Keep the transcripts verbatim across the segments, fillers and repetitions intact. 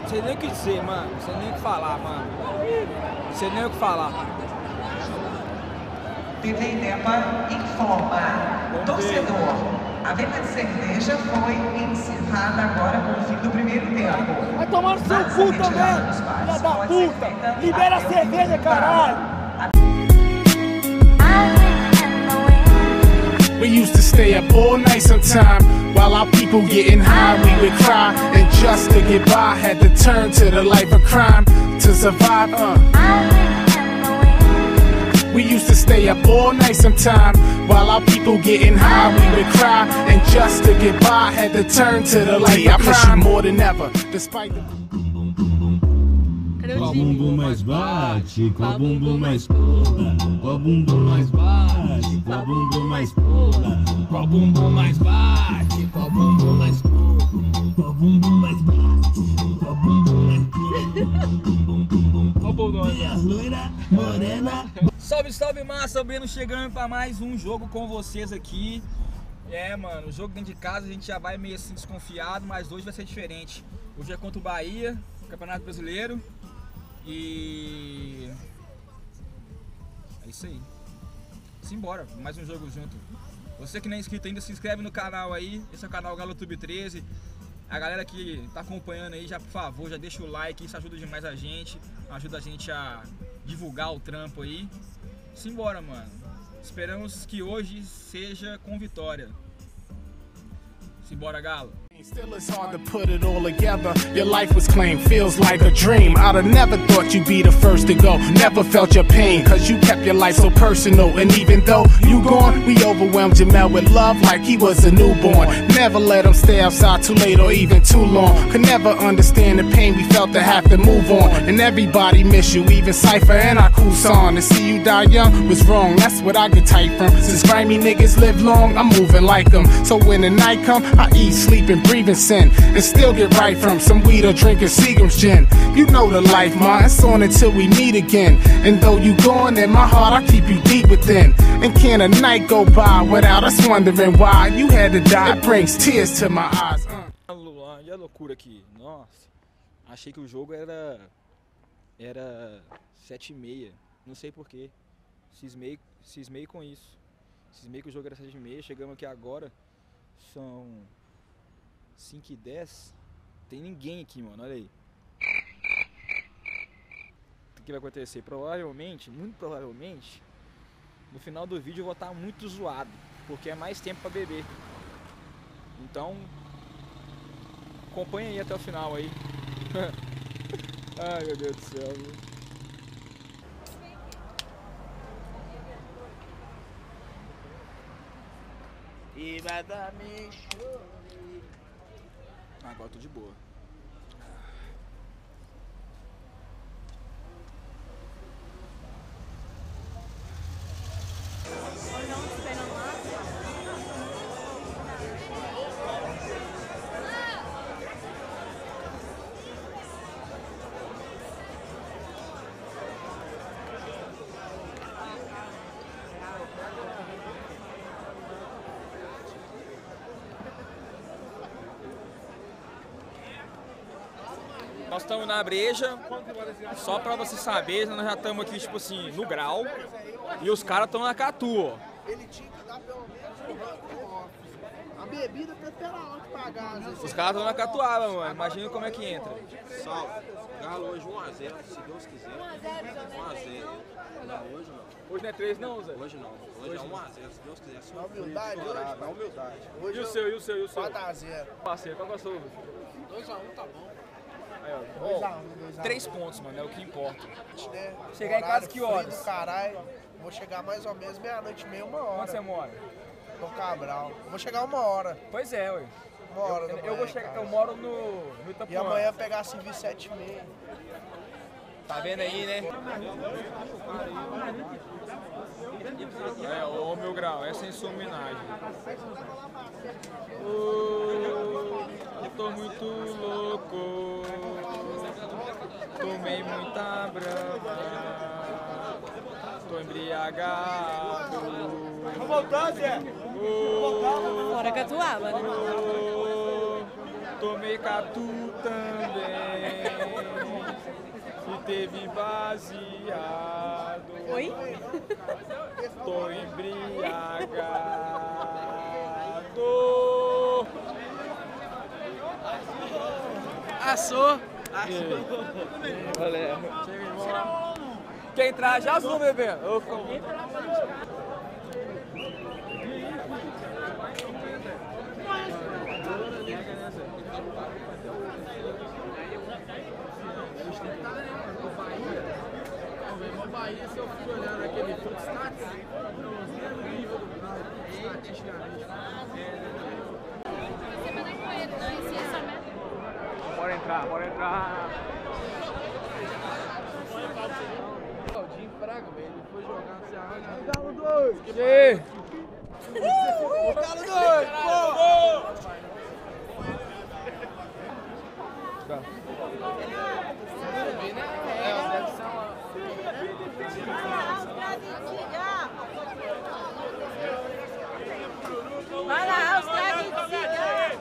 sei nem o que dizer, mano. Não sei nem o que falar, mano. Não sei nem o que falar. T V Inepa informa. Torcedor, a venda de cerveja foi encerrada agora com o fim do primeiro tempo. Vai tomar no seu cu também, filha da puta! Libera a cerveja, caralho! We used to stay up all night sometime while our people getting high. We would cry and just to get by had to turn to the life of crime to survive. Uh. We used to stay up all night sometime while our people getting high. We would cry and just to get by had to turn to the life of crime more than ever, despite the. Qual bumbum mais bate, qual bumbum mais pula, qual bumbum mais bate, qual bumbum mais pula, qual bumbum mais bate, qual bumbum mais pula, qual bumbum mais bate, qual bumbum mais pula, qual bumbum mais loira, morena. Salve, salve massa, Breno chegando para mais um jogo com vocês aqui. É, mano, o jogo dentro de casa a gente já vai meio assim desconfiado, mas hoje vai ser diferente. Hoje é contra o Bahia, Campeonato Brasileiro. E é isso aí. Simbora, mais um jogo junto. Você que não é inscrito ainda, se inscreve no canal aí. Esse é o canal GaloTube treze. A galera que tá acompanhando aí, já por favor, já deixa o like. Isso ajuda demais a gente. Ajuda a gente a divulgar o trampo aí. Simbora, mano. Esperamos que hoje seja com vitória. Simbora, Galo. Still it's hard to put it all together. Your life was claimed, feels like a dream. I'd have never thought you'd be the first to go. Never felt your pain, cause you kept your life so personal. And even though you gone, we overwhelmed Jamel with love like he was a newborn. Never let him stay outside too late or even too long. Could never understand the pain we felt to have to move on. And everybody miss you, even Cypher and our cool song. To see you die young was wrong, that's what I get tight from. Since grimy niggas live long, I'm moving like them. So when the night come, I eat, sleep and breathing sin, and still get right from some weed or drinking Seagram's gin. You know the life, ma, it's on until we meet again. And though you gone, in my heart I keep you deep within. And can a night go by without us wondering why you had to die? It brings tears to my eyes. Uh. Luan, e a loucura aqui, nossa. Achei que o jogo era era sete e meia, não sei porquê. Cismei, cismei com isso. Cismei que o jogo era sete e meia, chegamos aqui agora, são cinco e dez, tem ninguém aqui, mano, olha aí. O que vai acontecer? Provavelmente, muito provavelmente, no final do vídeo eu vou estar muito zoado, porque é mais tempo pra beber. Então, acompanha aí até o final aí. Ai, meu Deus do céu. E vai dar me choro. Agora eu tô de boa. Nós estamos na breja, só pra você saber, nós já estamos aqui, tipo assim, no grau, e os caras estão na catu, ó. Ele tinha que dar pelo menos a bebida até pela hora de pagar. Os caras estão na catuaba, mano, imagina como é que entra. Salve, Galo hoje um a zero, se Deus quiser. um a zero. Não, hoje não. Hoje não é três não, Zé? Hoje não, hoje, hoje é um a zero, se Deus quiser. Na humildade, hoje, na humildade. Hoje e o seu, e o seu, e o seu? quatro a zero. Parceiro, qual que é o seu? dois a um tá bom. Aí, ó. dois a um, dois a um. Três pontos, mano, é o que importa. Né? Chegar em casa que horas? Do caralho. Vou chegar mais ou menos meia-noite e meia, uma hora. Onde você mora? No Cabral. Vou chegar uma hora. Pois é, ué. Uma hora eu, da eu, manhã, vou chegar, cara. eu moro no, no Itapuã. E amanhã pegar serviço sete e meia. Tá vendo aí, né? É, ô meu grau, essa é em sua homenagem. Oh, eu tô muito louco. Tomei muita brama. Tô embriagado. Vou voltar, Zé. Fora Catuaba, né? tomei catu também. E teve baseado. Oi? Tô embriagado. Assou. Valeu. Quer entrar já azul, bebê? Eu O Bahia, se eu fui olhando aquele Foot Stats, no mesmo nível do estatisticamente. Você vai com ele, não? Esse é só mesmo. Bora entrar, bora entrar. O Dinho Fraga, velho, ele foi jogar no Ceará. Galo dois! Que? O Galo dois! Tá. Vai lá, os traguinhos de cigarro.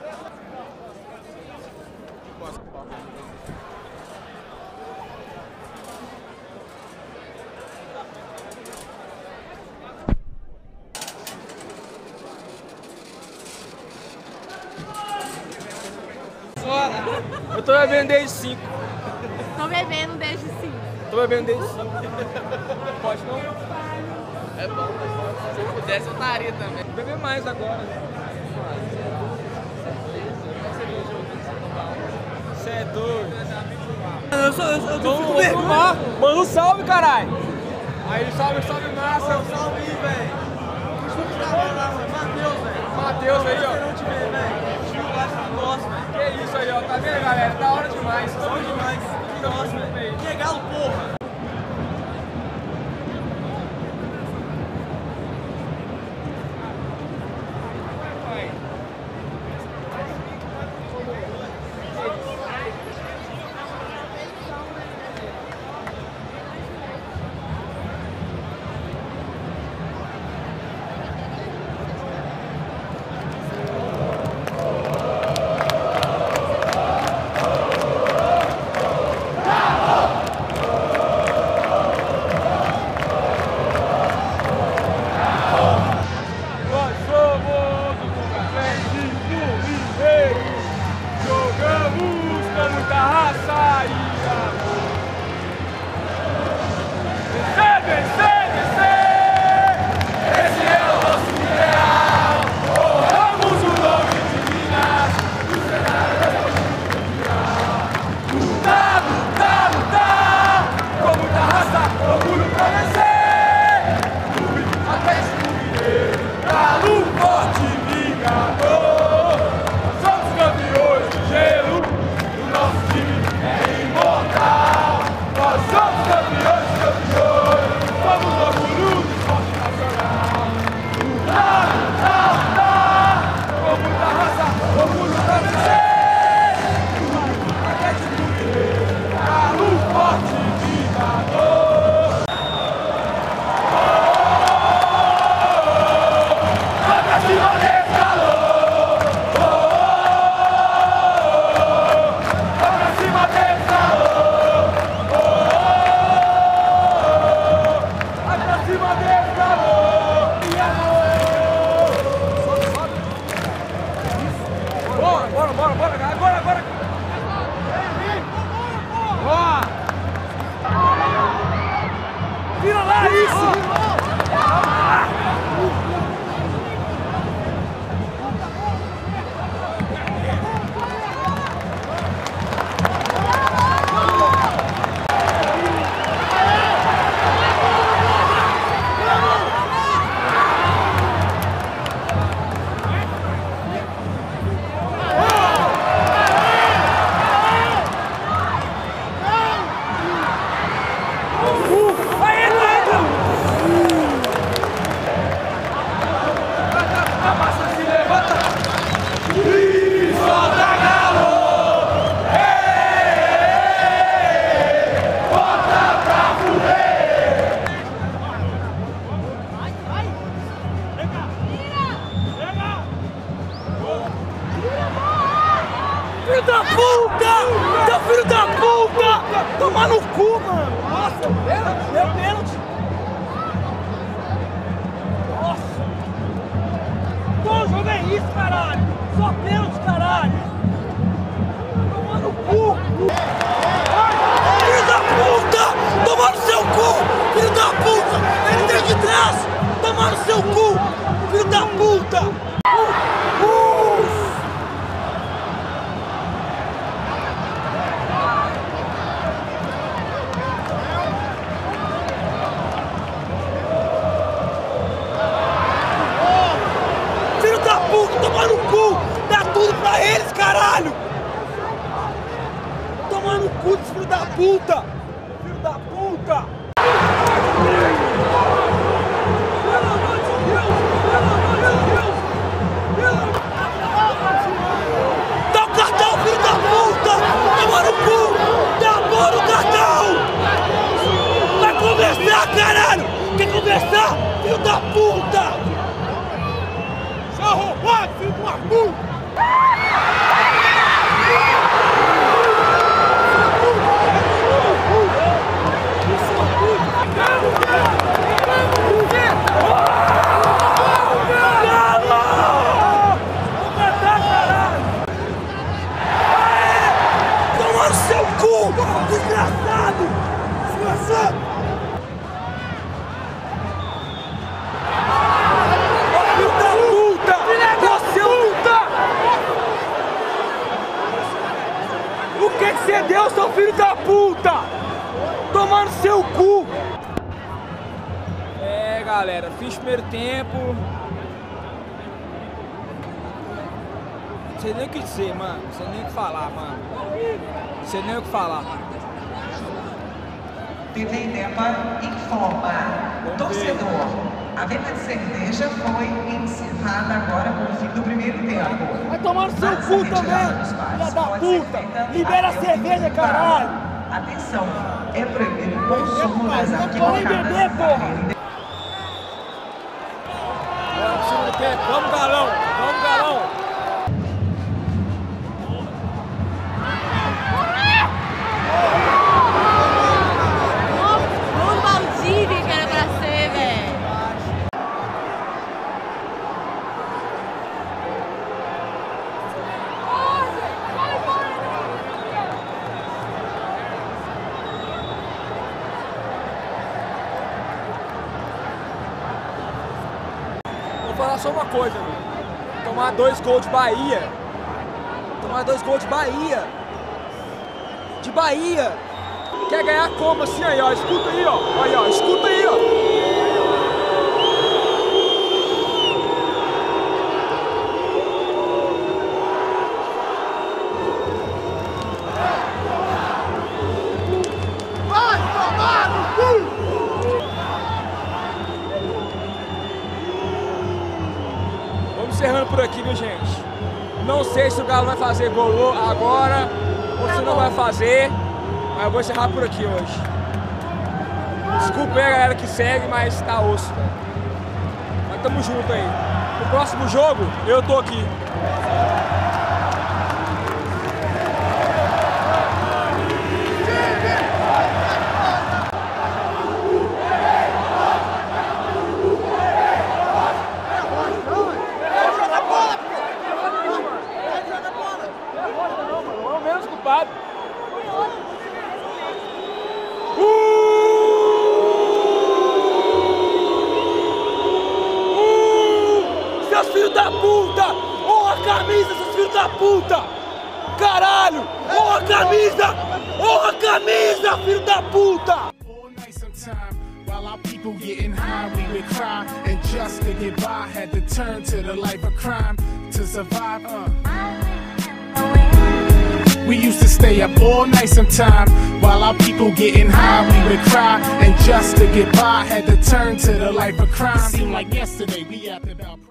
Eu tô bebendo desde cinco. Tô bebendo desde cinco. Tô bebendo desde cinco. Pode não? É bom, mas se eu pudesse eu estaria também. Vou beber mais agora. Você é doido. Eu sou, eu, eu tô Vamos, vamos fumar. Manda um salve, caralho. Aí, salve, salve, massa. Salve aí, velho. Matheus, velho. Matheus aí, ó. Não te ver, velho. Nossa, velho. Que isso aí, ó. Tá vendo, galera? Da hora demais. Bom demais. Nossa, velho. Que galo, porra. filho da puta! Seu filho da puta! Toma no cu, mano! Nossa, pênalti, deu pênalti! Nossa! Bom jogo é isso, caralho! Só pênalti, caralho! Toma no cu! Filho da puta! Toma no seu cu! Filho da puta! Ele tem de trás! Toma no seu cu! Filho da puta! Uh, uh. Filho da puta! Toma no cu! Dá tudo pra eles, caralho! Toma no cu, filho da puta! Filho da puta! Dá o cartão, filho da puta! Toma no cu! Dá a porra no cartão! Vai conversar, caralho! Quer conversar? Filho da puta! Seu arrombado, filho de uma puta! Desgraçado! Desgraçado! Filho da puta! Você puta! O que que você deu, seu filho da puta? Tomando seu cu! É, galera, fiz o primeiro tempo. Não sei nem o que dizer, mano. Não sei nem o que falar, mano. Não sei nem o que falar. T V Inepa informa. Torcedor, a venda de cerveja foi encerrada agora com o fim do primeiro tempo. Vai tomar no seu cu também, filha da puta! Libera a cerveja, caralho! Atenção, é proibido o consumo das arquibancadas. beber, porra! Vamos, galão! Vamos, galão! Vou falar só uma coisa, meu. Tomar dois gols de Bahia. Tomar dois gols de Bahia. De Bahia. Quer ganhar como assim aí, ó? Escuta aí, ó. Aí, ó. Escuta aí, ó. Encerrando por aqui, viu, gente? Não sei se o Galo vai fazer gol agora ou se não vai fazer, mas eu vou encerrar por aqui hoje. Desculpa aí a galera que segue, mas tá osso, velho. Mas tamo junto aí. No próximo jogo, eu tô aqui. Filho da puta! Honra a camisa, seus filhos da puta! Caralho! Honra a camisa! Honra a camisa, filho da puta! While our people getting high, we would cry, and just to get by, had to turn to the life of crime to survive. Uh. We used to stay up all night sometime. While our people getting high, we would cry, and just to get by, had to turn to the life of crime. Seemed like yesterday we yapped about.